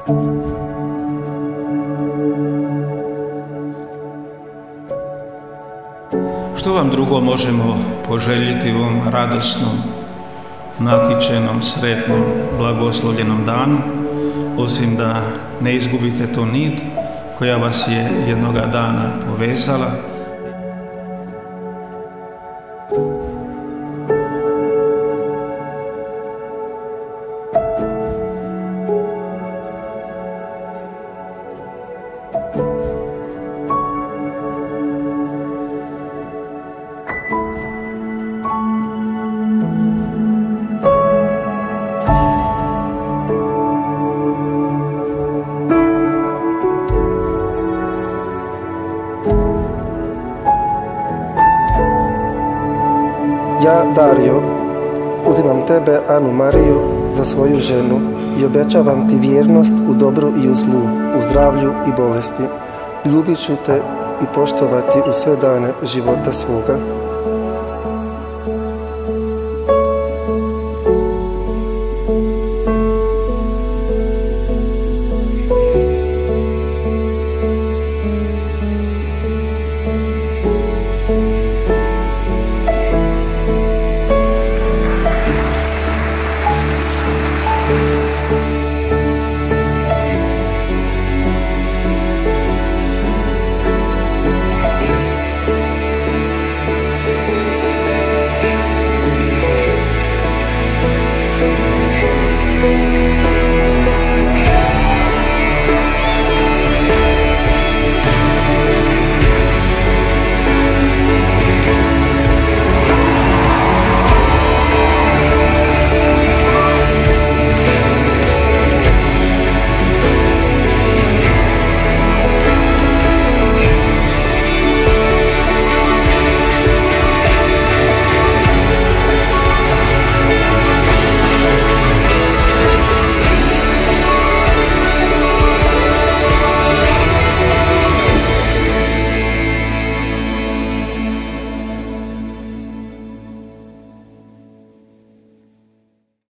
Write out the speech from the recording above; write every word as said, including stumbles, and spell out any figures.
Što vam drugo možemo poželjeti u ovom radosnom, nakićenom, sretnom, blagoslovljenom danu, osim da ne izgubite tu nit koja vas je jednoga dana povezala. Ja, Dario, uzimam tebe, Anu Mariju, za svoju ženu i obećavam ti vjernost u dobru i u zlu, u zdravlju i bolesti. Ljubit ću te i poštovati u sve dane života svoga.